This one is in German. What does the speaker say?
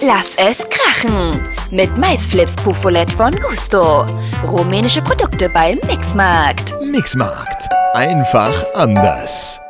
Lass es krachen! Mit Maisflips Pufuleti von Gusto. Rumänische Produkte beim Markt. Markt. Einfach anders.